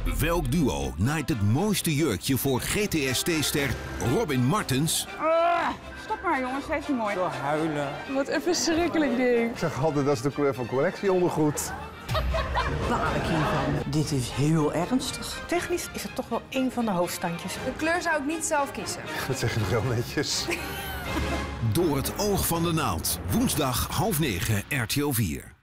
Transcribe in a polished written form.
Welk duo naait het mooiste jurkje voor GTST-ster Robin Martens? Stop maar jongens, hij is niet mooi. Huilen. Wat een verschrikkelijk ding. Ik zeg altijd, dat is de kleur van collectieondergoed. Baal ik hiervan. Dit is heel ernstig. Technisch is het toch wel een van de hoofdstandjes. De kleur zou ik niet zelf kiezen. Dat zeg je nog heel netjes. Door het oog van de naald. Woensdag 20:30 RTL 4.